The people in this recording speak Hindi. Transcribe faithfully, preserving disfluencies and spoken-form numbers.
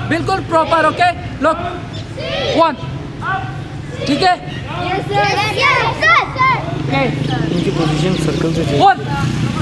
बिल्कुल प्रॉपर। ओके लुक वन, ठीक है। इनकी पोजीशन सर्कल से वन